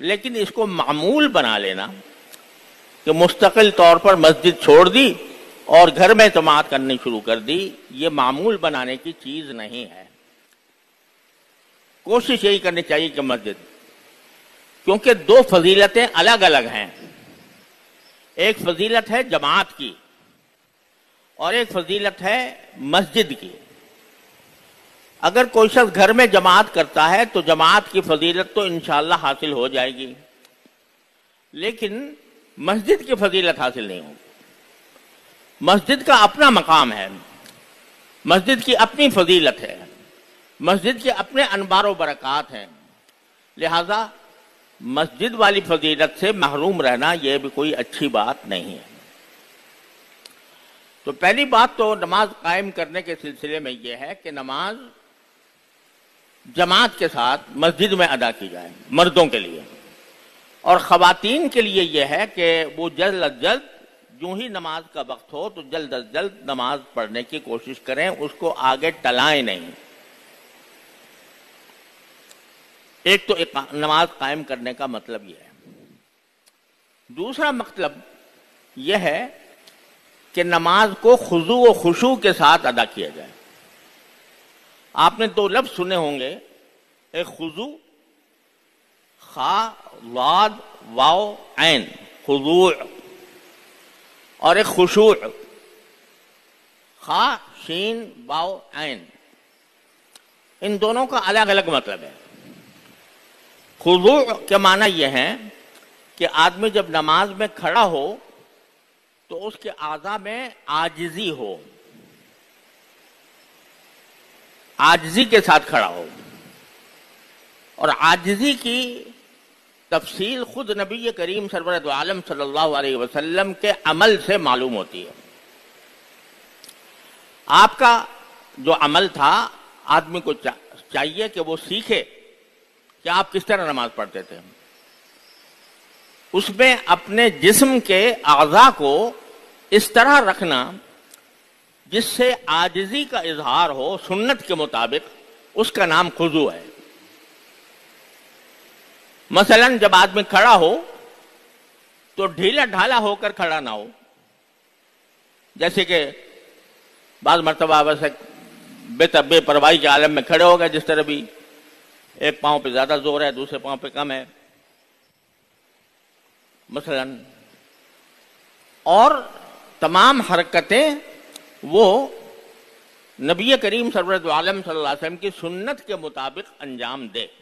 لیکن اس کو معمول بنا لینا کہ مستقل طور پر مسجد چھوڑ دی اور گھر میں جماعت کرنی شروع کر دی، یہ معمول بنانے کی چیز نہیں ہے۔ کوشش یہی کرنی چاہیے کہ مسجد، کیونکہ دو فضیلتیں الگ الگ ہیں، ایک فضیلت ہے جماعت کی اور ایک فضیلت ہے مسجد کی۔ اگر کوئی شخص گھر میں جماعت کرتا ہے تو جماعت کی فضیلت تو انشاءاللہ حاصل ہو جائے گی، لیکن مسجد کی فضیلت حاصل نہیں ہوگی۔ مسجد کا اپنا مقام ہے، مسجد کی اپنی فضیلت ہے، مسجد کے اپنے انوار و برکات ہیں، لہذا مسجد والی فضیلت سے محروم رہنا یہ بھی کوئی اچھی بات نہیں ہے۔ تو پہلی بات تو نماز قائم کرنے کے سلسلے میں یہ ہے کہ نماز جماعت کے ساتھ مسجد میں ادا کی جائے، مردوں کے لیے، اور خواتین کے لیے یہ ہے کہ وہ جلد از جلد جو ہی نماز کا وقت ہو تو جلد از جلد نماز پڑھنے کی کوشش کریں، اس کو آگے ٹلائیں نہیں۔ ایک تو نماز قائم کرنے کا مطلب یہ ہے۔ دوسرا مطلب یہ ہے کہ نماز کو خضوع و خشوع کے ساتھ ادا کیا جائے۔ آپ نے دو لفظ سنے ہوں گے، ایک خضوع، خا ضاد واو عین، خضوع، اور ایک خشوع، خا شین واو عین۔ ان دونوں کا الگ الگ مطلب ہے۔ خضوع کے معنی یہ ہے کہ آدمی جب نماز میں کھڑا ہو تو اس کے اعضاء میں عاجزی ہو، عاجزی کے ساتھ کھڑا ہو، اور عاجزی کی تفصیل خود نبی کریم سرور دو عالم صلی اللہ علیہ وسلم کے عمل سے معلوم ہوتی ہے۔ آپ کا جو عمل تھا، آدمی کو چاہیے کہ وہ سیکھے کہ آپ کس طرح نماز پڑھتے تھے، اس میں اپنے جسم کے اعضاء کو اس طرح رکھنا جس سے عاجزی کا اظہار ہو سنت کے مطابق، اس کا نام خضوع ہے۔ مثلا جب آدمی کھڑا ہو تو ڈھیلا ڈھالا ہو کر کھڑا نہ ہو، جیسے کہ بعض مرتبہ ویسے بے پرواہی کے عالم میں کھڑے ہو گئے، جس طرح بھی ایک پاؤں پہ زیادہ زور ہے، دوسرے پاؤں پہ کم ہے مثلا، اور تمام حرکتیں وہ نبی کریم سرور دو عالم صلی اللہ علیہ وسلم کی سنت کے مطابق انجام دے۔